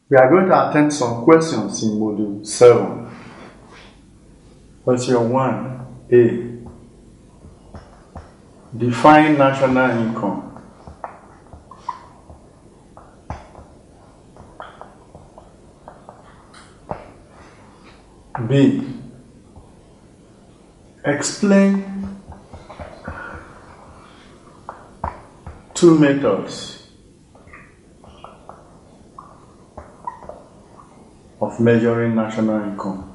We are going to attempt some questions in Module 7. Question 1A. Define national income. B. Explain two methods of measuring national income.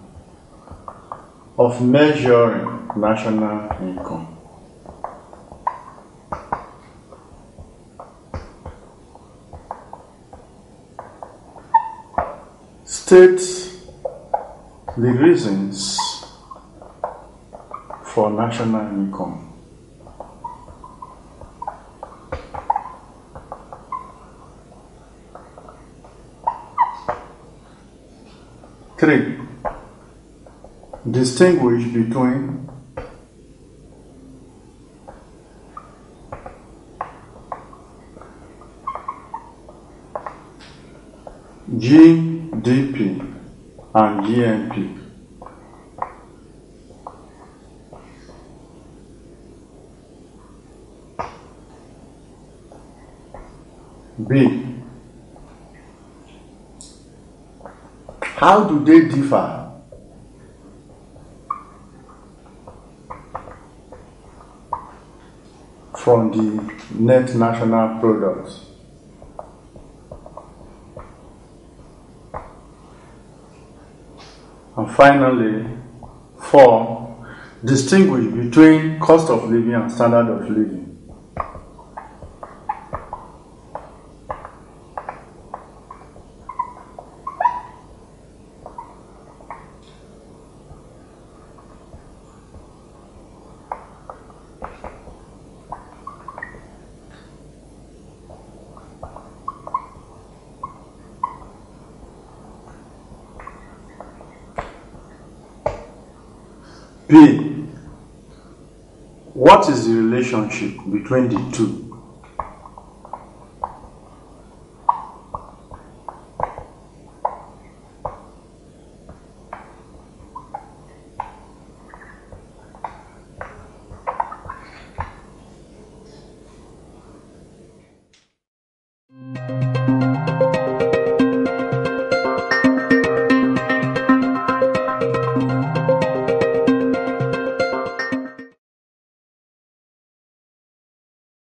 State the reasons for national income. Three, distinguish between GDP and GNP. B. How do they differ from the net national product? And finally, 4. Distinguish between cost of living and standard of living. B. What is the relationship between the two?